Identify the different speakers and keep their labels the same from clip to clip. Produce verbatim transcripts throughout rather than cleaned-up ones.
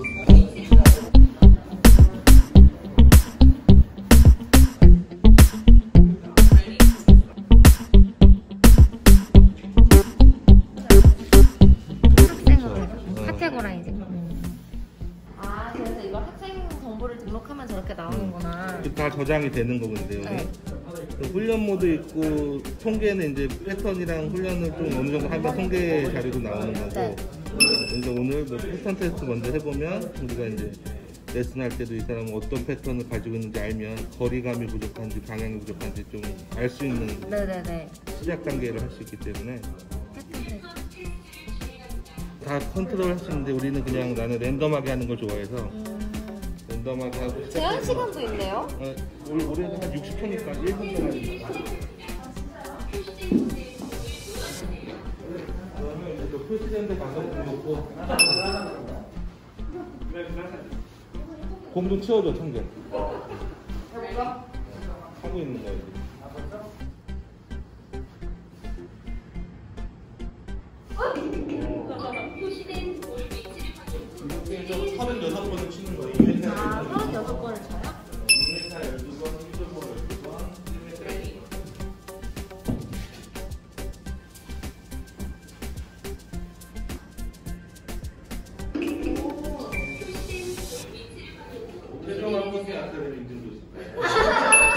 Speaker 1: 다 저장이 되는 거군요.
Speaker 2: 네.
Speaker 1: 훈련 모드 있고 통계는 이제 패턴이랑 훈련을 좀 어느 정도 하면 통계 자료도 나오는 거고.
Speaker 2: 네.
Speaker 1: 그래서 오늘 뭐 패턴 테스트 먼저 해보면 우리가 이제 레슨 할 때도 이 사람은 어떤 패턴을 가지고 있는지 알면 거리감이 부족한지 방향이 부족한지 좀 알 수 있는
Speaker 2: 네네네.
Speaker 1: 시작 단계를 할 수 있기 때문에 다 컨트롤 할 수 있는데 우리는 그냥 나는 랜덤하게 하는 걸 좋아해서
Speaker 2: 음...
Speaker 1: 랜덤하게 하고
Speaker 2: 제한 시간도 있네요?
Speaker 1: 어, 올, 올해는 한 육십 초니까 일 분 동안 그러면 이제 또 표시된데 가서 놓고 공 좀 치워줘 청개 하고 있는 거야 이제 서른여섯 번을 치는 거예요.
Speaker 2: 아, 서른여섯 번을 쳐요?
Speaker 1: 일 타 열두 번, 일 점 오 열두 번, 최종 한 번에 아까는 인증도 있어요.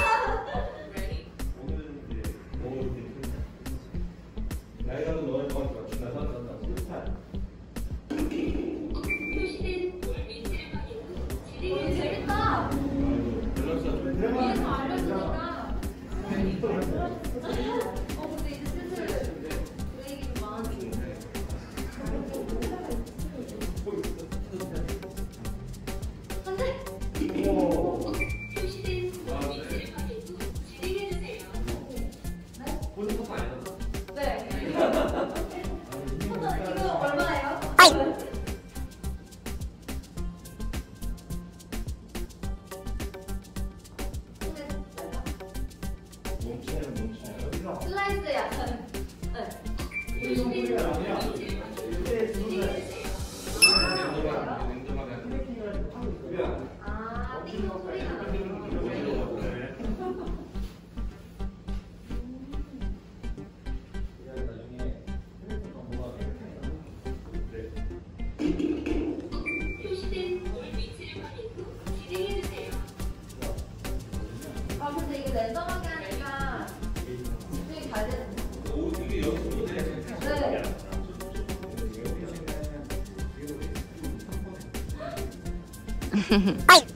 Speaker 1: 오늘은 이제 먹어도 되니까. 나이가도 너의 것 맞춘다. 선선다. 술탄.
Speaker 2: 재밌다.
Speaker 1: 밸런스가 좀
Speaker 2: 위에서 알려주니까. 어 근데 이제 슬슬 브레이크 좀 많아지고. 네. 이거 얼마예요? 슬라이스 약간. 네. 아, 띵동 소리가 나요. 아 근데 이게 랜덤하게 하니까 집중이 잘 되는데.
Speaker 1: 이게 연습도 돼.
Speaker 2: 네. 아이.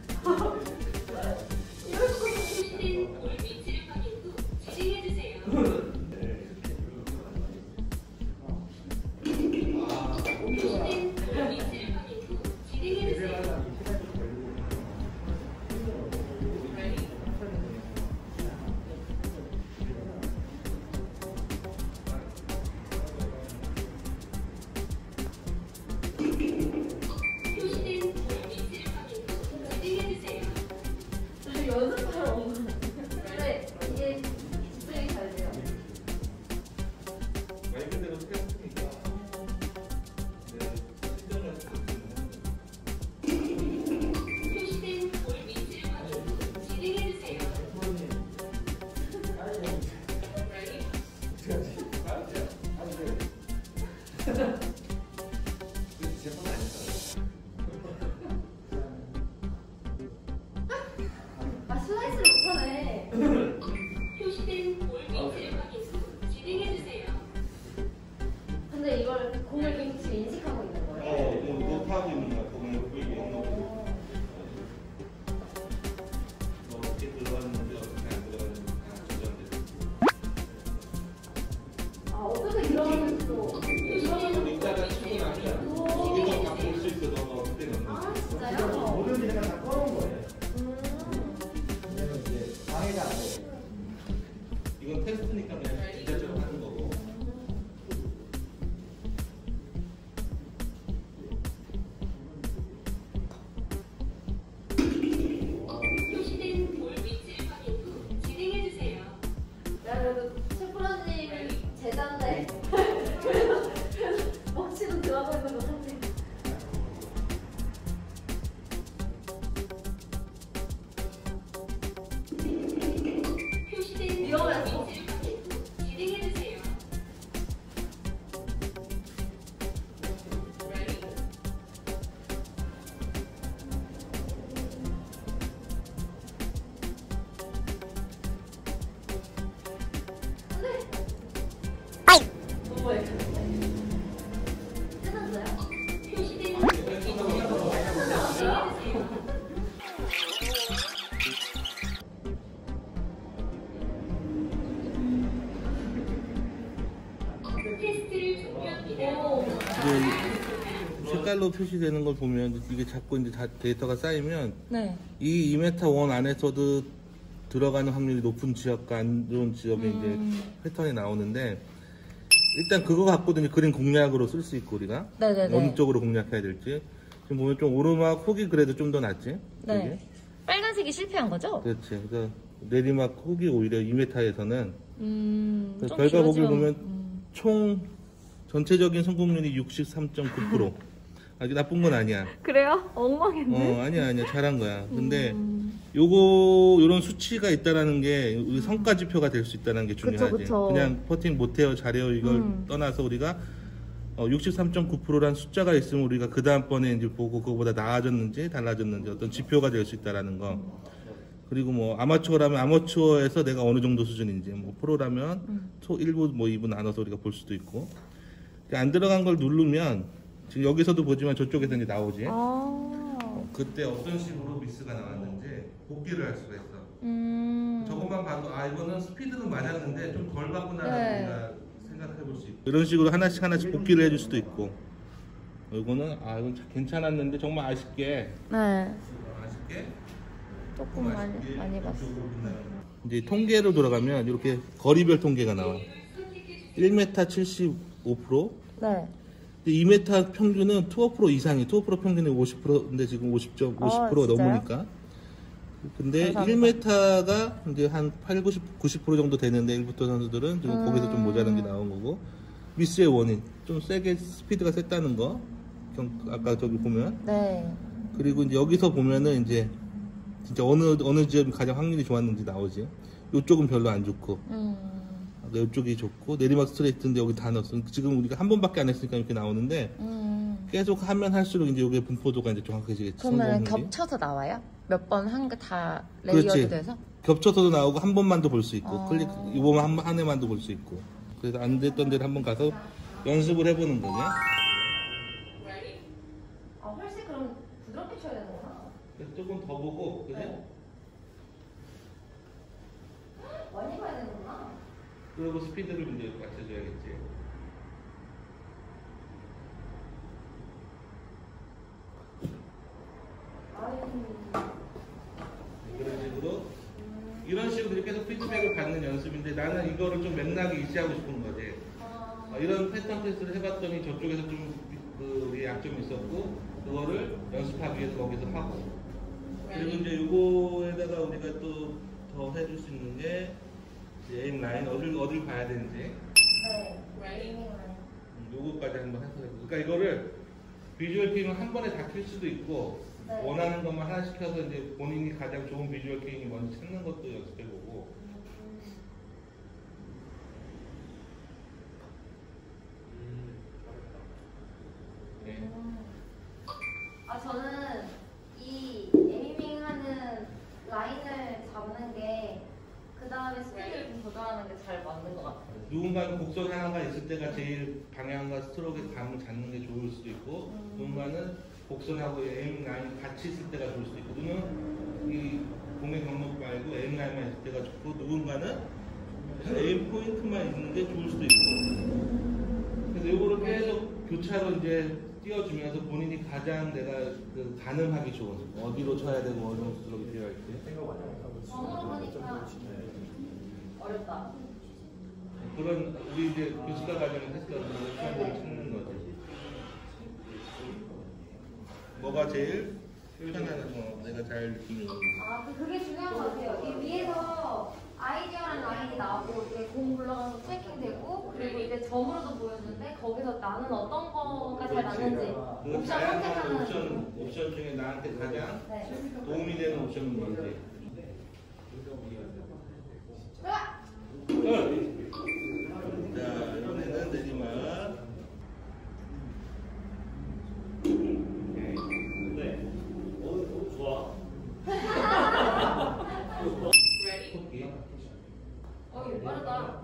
Speaker 2: 연습하러 온 거예요. 근데 이게 집중이 잘 돼요.
Speaker 1: 마이크대로 스캔했으니까 네, 시점을
Speaker 3: 표시된 볼 위치를 확인하고 진행해주세요.
Speaker 2: 아 슬라이스를 못하네.
Speaker 3: 표시된 볼 위치를 확인하고 진행해주세요.
Speaker 2: 근데 이걸 공을 지금 인식하고 있는 거예요?
Speaker 1: 어, 뭐 녹화하고 있는 거야. 그거는 보이게 너 어떻게 들어갔는지 어떻게 안 들어갔는지 다 조정돼.
Speaker 2: 아 어떻게 들어가는지도
Speaker 1: 그래서 이따가 치고 나면 이게 더 바꿀 수 있어. 너가 어떻게 넣는
Speaker 2: 아
Speaker 1: 거야.
Speaker 2: 진짜요?
Speaker 4: 모든 데가 다 꺼놓은 거예요.
Speaker 2: 음.
Speaker 4: 왜냐면 이제 방해가 안 돼요.
Speaker 1: 이건 테스트니까 그냥 진짜처럼 하는 거고. 색깔로 표시되는 걸 보면 이게 자꾸 이제 다 데이터가 쌓이면
Speaker 5: 네.
Speaker 1: 이 이 미터 원 안에서도 들어가는 확률이 높은 지역과 안 좋은 지역의
Speaker 5: 음.
Speaker 1: 이제 패턴이 나오는데 일단 그거 갖고도 이제 그림 공략으로 쓸 수 있고 우리가
Speaker 5: 네네네.
Speaker 1: 어느 쪽으로 공략해야 될지 지금 보면 좀 오르막 혹이 그래도 좀 더 낫지.
Speaker 5: 네.
Speaker 1: 여기?
Speaker 5: 빨간색이 실패한 거죠?
Speaker 1: 그렇지. 그래서 내리막 혹이 오히려 이 미터에서는
Speaker 5: 음.
Speaker 1: 그래서
Speaker 5: 좀
Speaker 1: 결과 보기
Speaker 5: 길어지면-
Speaker 1: 보면
Speaker 5: 음.
Speaker 1: 총 전체적인 성공률이 육십삼 점 구 퍼센트. 아, 이게 나쁜 건 아니야.
Speaker 5: 그래요? 엉망했네.
Speaker 1: 어, 아니야, 아니야. 잘한 거야. 근데
Speaker 5: 음.
Speaker 1: 요거 요런 수치가 있다라는 게 우리 성과 지표가 될 수 있다는 게 중요하지.
Speaker 5: 그쵸, 그쵸.
Speaker 1: 그냥 퍼팅 못해요, 잘해요 이걸
Speaker 5: 음.
Speaker 1: 떠나서 우리가 어, 육십삼 점 구 퍼센트란 숫자가 있으면 우리가 그 다음번에 이제 보고 그거보다 나아졌는지 달라졌는지 어떤 지표가 될 수 있다라는 거. 그리고 뭐 아마추어라면 아마추어에서 내가 어느 정도 수준인지, 뭐 프로라면
Speaker 5: 음.
Speaker 1: 초 일 부 뭐 이 부 나눠서 우리가 볼 수도 있고. 안 들어간 걸 누르면 지금 여기서도 보지만 저쪽에서 이제 나오지.
Speaker 5: 아.
Speaker 1: 그때 어떤 식으로 미스가 나왔는지 복귀를 할 수가 있어.
Speaker 5: 음.
Speaker 1: 저것만 봐도 아 이거는 스피드는 맞았는데 좀 덜 봤구나라고
Speaker 5: 네.
Speaker 1: 우리가 생각해 볼 수 있고 이런 식으로 하나씩 하나씩 복귀를 해줄 수도 있고 이거는 아 이건 참 괜찮았는데 정말 아쉽게
Speaker 5: 네.
Speaker 1: 아쉽게
Speaker 5: 조금 많이
Speaker 1: 아쉽게
Speaker 5: 많이 봤어.
Speaker 1: 이쪽으로 끝나는 거야. 이제 통계로 돌아가면 이렇게 거리별 통계가 나와. 일 미터 칠십오 퍼센트
Speaker 5: 네.
Speaker 1: 이 미터 평균은 투어 프로 이상이 투어 프로 평균이 오십 퍼센트인데 지금 오십 점 오십 퍼센트가
Speaker 5: 아, 진짜요?
Speaker 1: 넘으니까 근데
Speaker 5: 감사합니다.
Speaker 1: 일 미터가 이제 한 팔, 구십, 구십 퍼센트 정도 되는데 일부터 선수들은 지금
Speaker 5: 음.
Speaker 1: 거기서 좀 모자란 게 나온 거고 미스의 원인 좀 세게 스피드가 셌다는 거 경- 아까 저기 보면
Speaker 5: 네.
Speaker 1: 그리고 이제 여기서 보면은 이제 진짜 어느 어느 지역이 가장 확률이 좋았는지 나오지. 이쪽은 별로 안 좋고
Speaker 5: 음.
Speaker 1: 이쪽이 좋고 내리막 스트레이트인데 여기 다 넣었어. 지금 우리가 한 번밖에 안 했으니까 이렇게 나오는데
Speaker 5: 음.
Speaker 1: 계속 하면 할수록 이제 이게 분포도가 이제 정확해지겠지.
Speaker 5: 그러면
Speaker 1: 성공률이.
Speaker 5: 겹쳐서 나와요? 몇 번 한 게 다
Speaker 1: 그렇지.
Speaker 5: 레이어드 돼서?
Speaker 1: 겹쳐서도 나오고 한 번만도 볼 수 있고
Speaker 5: 어.
Speaker 1: 클릭 이번만 한, 한 해만도 볼 수 있고 그래서 안 됐던 데를 한번 가서 연습을 해보는 거지.
Speaker 2: 아, 훨씬 그럼 부드럽게 쳐야 되는구나.
Speaker 1: 그래서 조금 더 보고 그지?
Speaker 2: 네. 많이 봐야 되는구나.
Speaker 1: 그리고 스피드를 이제 맞춰줘야겠지. 이런 식으로 이런 식으로 계속 피드백을 받는 연습인데 나는 이거를 좀 맥락이 유지하고 싶은 거지. 어, 이런 패턴 테스트를 해봤더니 저쪽에서 좀 그 우리 약점이 있었고 그거를 연습하기 위해서 거기서 하고 그리고 이제 요거에다가 우리가 또 더 해줄 수 있는 게 이제 에임 라인 어딜 어딜 봐야 되는지
Speaker 2: 네. 에이밍 라인.
Speaker 1: 음, 요거까지 한번 해서 해보고. 그러니까 이거를 비주얼 게임을 한 번에 다 킬 수도 있고
Speaker 2: 네.
Speaker 1: 원하는 것만 하나 시켜서 이제 본인이 가장 좋은 비주얼 게임이 뭔지 찾는 것도 연습해보고. 네.
Speaker 2: 음. 아, 저는 이 에이밍 하는 라인을 잡는 게 그 다음에 스피드를 좀 조절하는 게 잘 맞는 것 같아요.
Speaker 1: 누군가는 곡선 하나가 있을 때가 제일 방향과 스트로크의 감을 잡는 게 좋을 수도 있고
Speaker 2: 음.
Speaker 1: 누군가는 곡선하고 에임 라인이 같이 있을 때가 좋을 수도 있고 누구는 이 공의 경목 말고 에임 라인만 있을 때가 좋고 누군가는 에임 포인트만 있는 게 좋을 수도 있고 그래서 이거를 계속 교차로 이제 띄워주면서 본인이 가장 내가 그 가늠하기 좋은 어디로 쳐야 되고 어느 정도 스트로크 필요할지
Speaker 2: 전으로 보니까 어렵다.
Speaker 1: 그런 우리 이제 교수가 과정을 했던 그런 시험들을 찾는 거지. 뭐가 제일 편안한 거 내가 잘 느끼는 거.
Speaker 2: 아, 그- 그게 중요한 것 같아요. 이 위에서 아이디어란 라인이 나오고 이게 공 굴러가면서 체킹되고 그리고 이제 점으로도 보여주는데 거기서 나는 어떤 거가 잘 맞는지
Speaker 1: 그
Speaker 2: 옵션
Speaker 1: 다양한
Speaker 2: 선택하는
Speaker 1: 옵션 옵션 중에 나한테 가장
Speaker 2: 네.
Speaker 1: 도움이 되는 옵션은 뭔지.
Speaker 2: 으악!
Speaker 1: 끝. 자 이번에는 내리막. 토끼.
Speaker 2: 어, 이거 빠르다.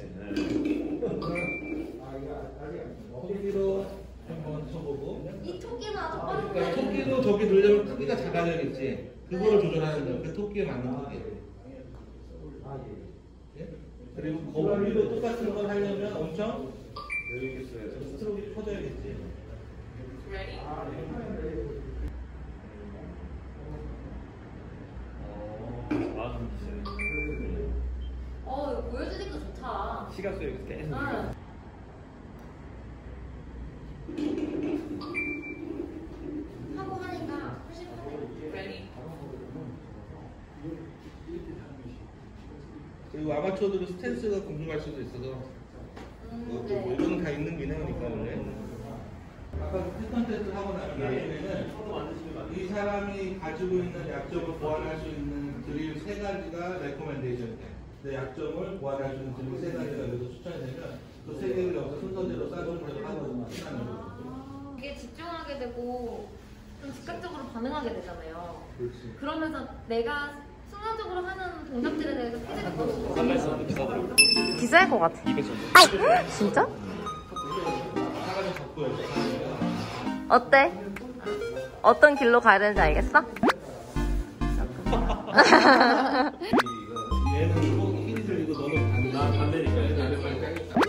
Speaker 1: 토끼로 한번 쳐보고.
Speaker 2: 이 토끼는 아주
Speaker 1: 그러니까
Speaker 2: 빠른데.
Speaker 1: 토끼도 저기 누르려면 크기가 작아져야겠지. 그거를 조절하는 거야. 그 토끼에 맞는 크기. 예? 그리고 거기도 똑같은 걸 하려면 엄청 스트로크가 커져야겠지.
Speaker 3: Ready?
Speaker 6: 아, 진짜.
Speaker 2: 어 이거 보여주니까 좋다.
Speaker 6: 시각 소리가 계속.
Speaker 2: 응. 하고 하니까 훨씬 편해.
Speaker 3: Ready?
Speaker 1: 그리고 아마추어들은 스탠스가 궁금할 수도 있어서
Speaker 2: 음,
Speaker 1: 뭐,
Speaker 2: 네.
Speaker 1: 뭐 이거는 다 있는 기능이니까 원래. 아까 패턴 테스트를 하고 나면 나중에는 이 사람이 가지고 있는 약점을 보완할 수 있는 드릴 세 가지가 레코멘데이션이 돼. 내 약점을 보완할 수 있는 드릴 세 가지가 여기서 추천이 되면 그 세 개를 여기서 순서대로 싸줘서 하고 끝나는 거죠.
Speaker 2: 아, 이게 집중하게 되고 좀 즉각적으로 반응하게 되잖아요.
Speaker 1: 그렇지.
Speaker 2: 그러면서 내가 순간적으로 하는 동작들에 대해서 피드백을 받고
Speaker 6: 달라서 비싸더라고.
Speaker 5: 비쌀 것 같아.
Speaker 6: 이백 정도.
Speaker 5: 진짜?
Speaker 1: 사람이 잡고 열심히
Speaker 5: 어때? 어떤 길로 가야 되는지 알겠어?
Speaker 1: 얘는 꼭 힘이 들리고 너는
Speaker 6: 난 반대니까.
Speaker 1: 반대. 빨리 짜겠다.